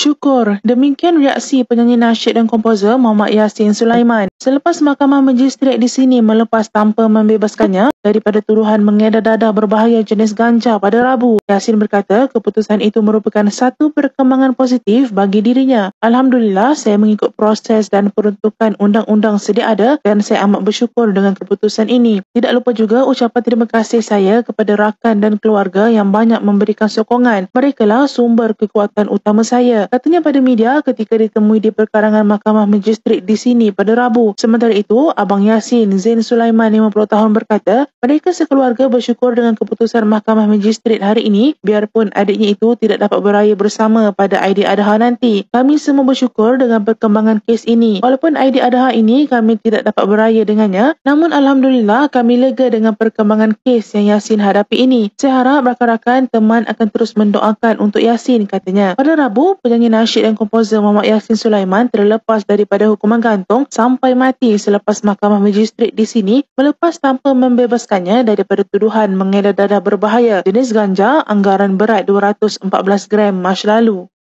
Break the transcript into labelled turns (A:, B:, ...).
A: Syukur, demikian reaksi penyanyi nasyid dan komposer Muhammad Yassin Sulaiman selepas Mahkamah Magistrate di sini melepas tanpa membebaskannya daripada tuduhan mengedar dadah berbahaya jenis ganja pada Rabu. Yassin berkata keputusan itu merupakan satu perkembangan positif bagi dirinya. Alhamdulillah, saya mengikut proses dan peruntukan undang-undang sedia ada dan saya amat bersyukur dengan keputusan ini. Tidak lupa juga ucapan terima kasih saya kepada rakan dan keluarga yang banyak memberikan sokongan. Merekalah sumber kekuatan utama saya, katanya pada media ketika ditemui di perkarangan Mahkamah Magistrate di sini pada Rabu. Sementara itu, Abang Yassin, Zain Sulaiman 50 tahun berkata, mereka sekeluarga bersyukur dengan keputusan Mahkamah Magistrate hari ini biarpun adiknya itu tidak dapat beraya bersama pada Aidiladha nanti. Kami semua bersyukur dengan perkembangan kes ini. Walaupun Aidiladha ini kami tidak dapat beraya dengannya, namun Alhamdulillah kami lega dengan perkembangan kes yang Yassin hadapi ini. Saya harap rakan-rakan teman akan terus mendoakan untuk Yassin, katanya. Pada Rabu, penyanyi nasyid dan komposer Muhammad Yassin Sulaiman terlepas daripada hukuman gantung sampai mati selepas Mahkamah Magistrate di sini melepas tanpa membebaskannya daripada tuduhan mengedar dadah berbahaya jenis ganja anggaran berat 214 gram Mac lalu.